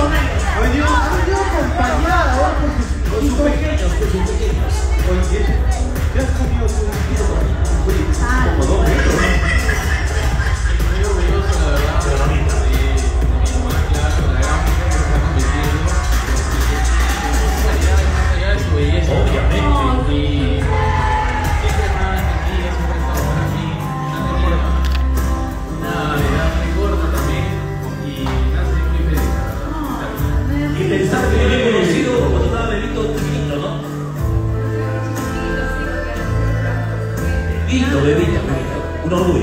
Ha venido acompañada con sus pequeños, Oye, ¿qué has comido tú? Como 2 metros. Muy orgulloso, la verdad. De mi mamá, claro, la gran mujer que se está convirtiendo. Más allá de su belleza. Obviamente. Y siempre más tranquila, siempre ha estado para mí. Una edad muy corta también. Y me hace muy feliz, la verdad. Y pensar que lo he conocido cuando estaba bebito chiquito, ¿no? Bebito, un orgullo.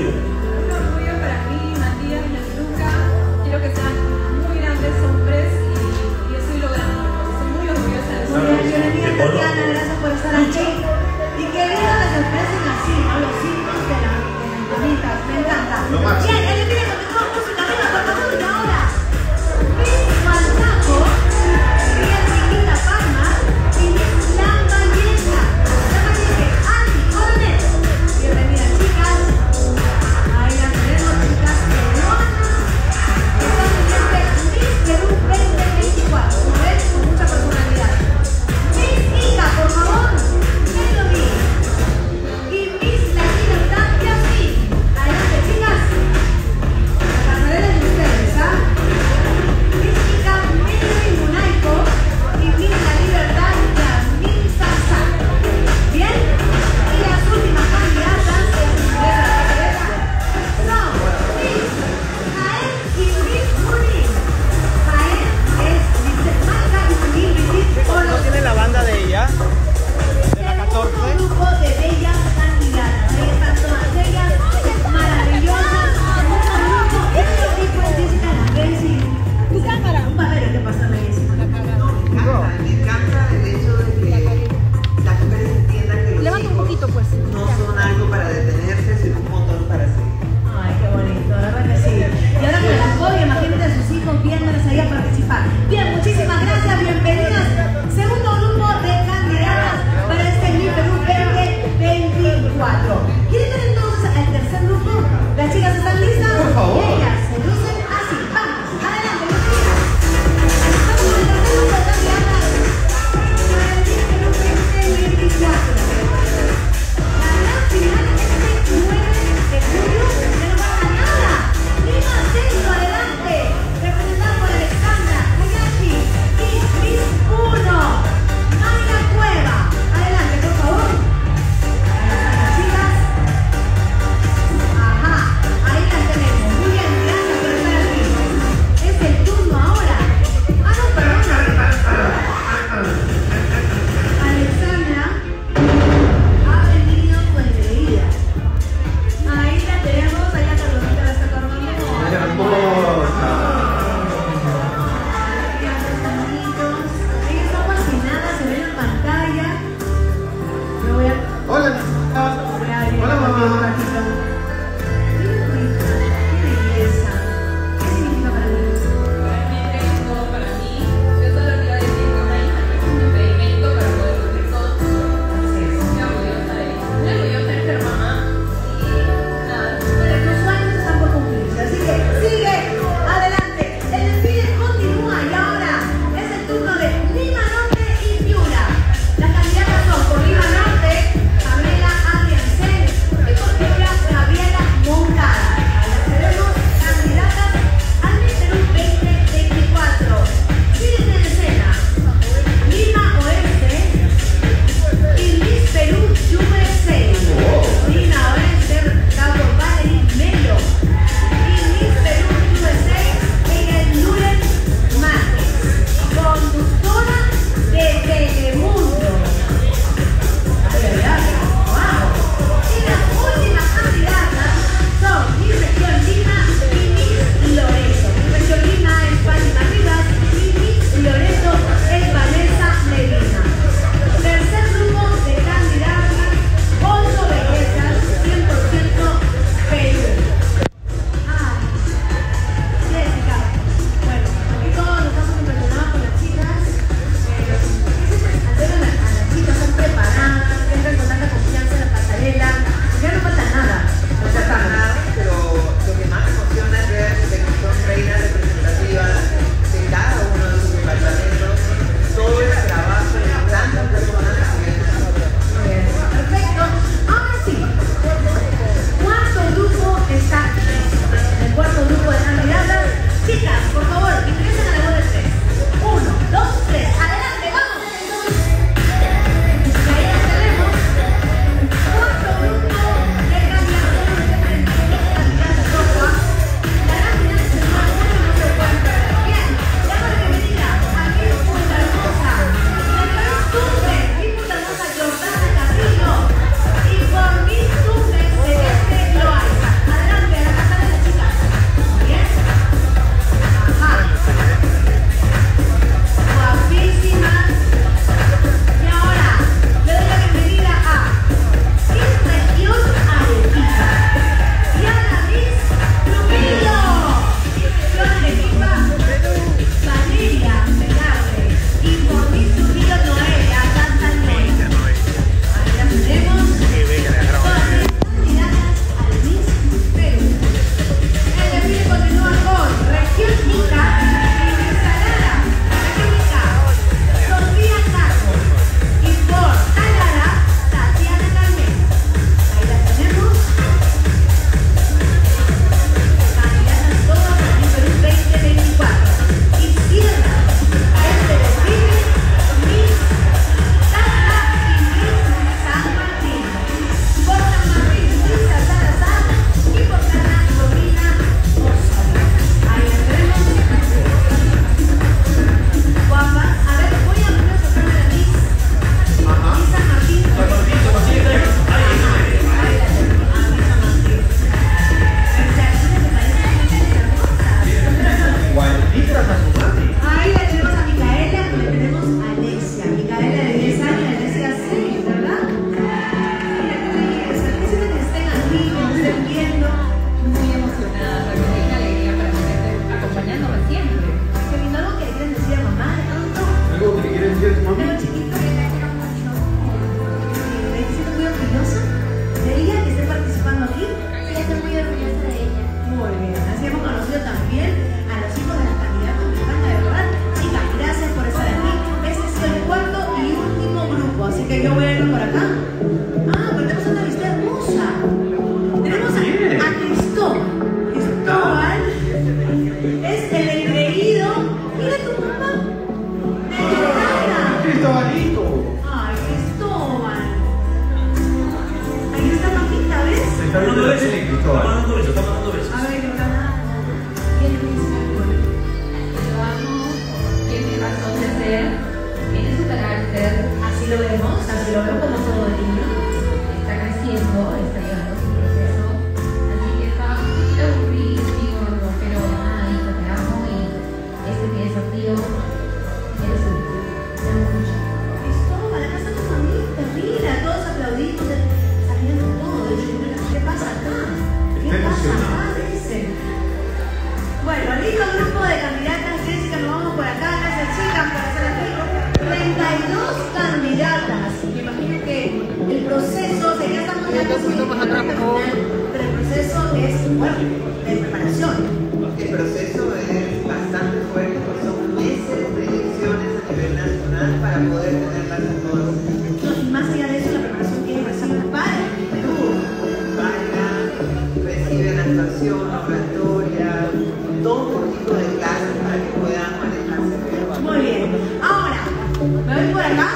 razón de ser, tiene su carácter. Así lo vemos como todo niño. Está creciendo, está llevando su proceso. Así que está un poquito aburrido, gordo, pero nada, hijo, te amo y este que desafío eres un hijo. Te amo mucho. Esto, además a tu familia, mira, todos aplaudimos, sabiendo todo. ¿Qué pasa acá? ¿Qué pasa acá? Dicen. Bueno, listo grupo de candidatas. Jessica, nos vamos por acá, no se achican para hacer aquí. 32 candidatas. Me imagino que el proceso, ya estamos ya casi en la final, pero el proceso es, bueno, de preparación. El proceso es bastante fuerte, pues son meses de elecciones a nivel nacional para poder tenerlas a todas. No, y más allá de eso, la preparación que reciben para el Perú. Bailan, reciben actuación, oratoria, todo tipo de clases para que puedan manejarse mejor. Muy bien. Ahora, me voy por acá.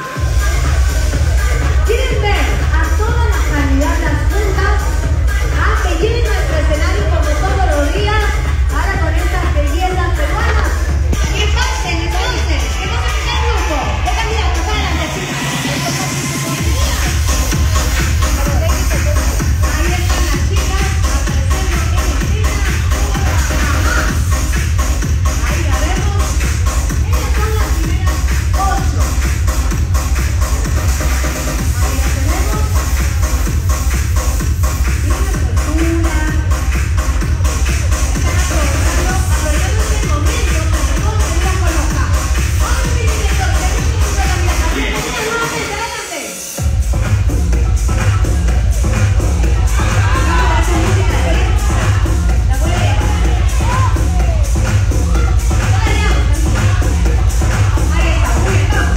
¿Quieren ver a todas las candidatas juntas? Que llenen nuestro escenario como todos los días. Ahora con estas bellezas peruanas. ¿Qué pasen entonces? ¿Qué pasa en el grupo? ¿Qué candidatos? Adelante, chicas. Ahí están las chicas apareciendo en escena. Ahí la vemos. Ellas son las primeras 8. Ahí la tenemos. Tiene soltura. Están aprovechando este momento para que todos se vean colocar. Vamos, mi director, tenemos un grupo de candidatas. Nuevamente, adelante. Hace música, ¿sí? La puede ver. Ahí está, muy bien, vamos.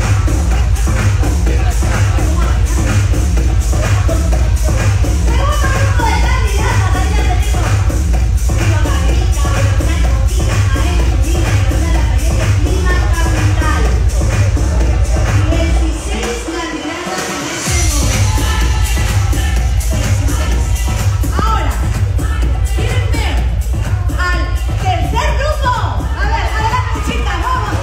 Segundo grupo de candidatas, ahí la tenemos. Viva Margarita, Bernal Cotilla, Ael Cotilla, Universidad de la Calle Lima Capital. 16 candidatas en este momento. 16. Ahora, ¿quieren ver al tercer grupo? A ver, adelante chicas, vamos.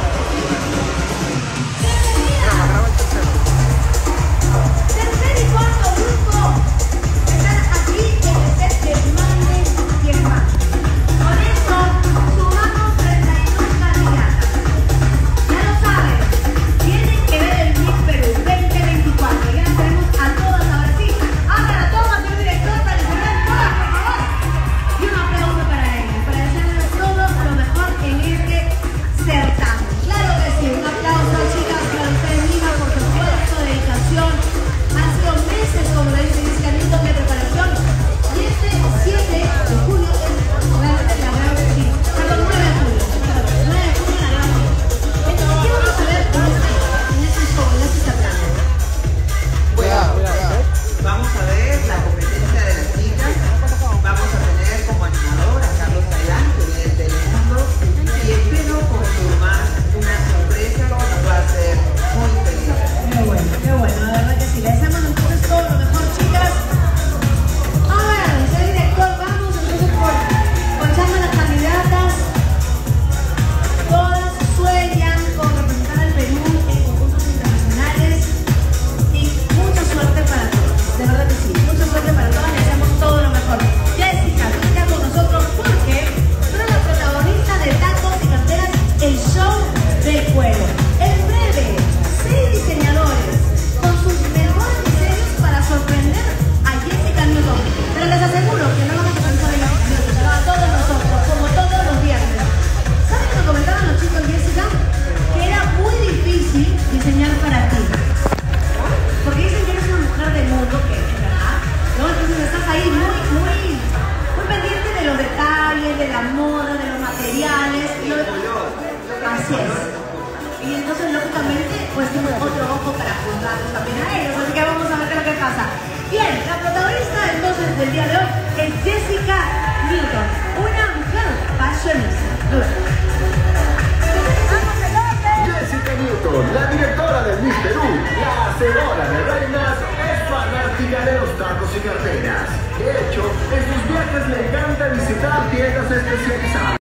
Tercer y cuarto grupo están aquí en el set de Manden y Hermanos. Con eso sumamos 32 candidatas. Ya lo saben, tienen que ver el Miss Perú 2024. Ya las tenemos a todas ahora sí. Hagan la toma, señor director, para que se vean todas, por favor. Y un aplauso para ellos, para desearles todo lo mejor en este certamen. Claro que sí, un aplauso, chicas, para ustedes mismas por su esfuerzo, dedicación. Han sido meses, como le dice Jessica Newton, de preparación. Y este 7 de julio es realmente la gran fin. Perdón, 9 de julio. Perdón, 9 de julio la gran fin. Entonces, ¿qué vamos a ver en este show, en este certamen? Bueno, vamos a ver la competencia de las chicas. Vamos a tener como animador a Carlos Ailán, que viene de Telemundo, y espero confirmar una sorpresa que nos va a hacer muy feliz. Qué bueno, la verdad que sí. Les deseamos entonces todo lo mejor, chicas. A ver, señor director, vamos entonces por echando las candidatas. Todas sueñan con representar al Perú en concursos internacionales. Y mucha suerte para todos. De verdad que sí, mucha suerte para todas. Les deseamos todo lo mejor. Jessica, tú estás con nosotros porque tú eres la protagonista de Tacos y Carteras, el show del cuero. En breve, 6 diseñadores con sus mejores diseños para sorprender a Jessica Newton. Pero les aseguro que no vamos a pensar en a todos nosotros, como todos los viernes. ¿Saben lo que comentaban los chicos, Jessica? Que era muy difícil diseñar para ti. Porque dicen que eres una mujer del mundo, que es verdad, ¿no? Entonces estás ahí muy pendiente de los detalles, de la moda, de los materiales. Así es. Y entonces, lógicamente, pues tengo otro ojo para juzgarlos también a ellos. Así que vamos a ver qué es lo que pasa. Bien, la protagonista entonces del día de hoy es Jessica Newton, una mujer fashionista. Jessica Newton, la directora del Miss Perú, la hacedora de reinas, es fanática de los tacos y carteras. De hecho, en sus viajes le encanta visitar tiendas especializadas.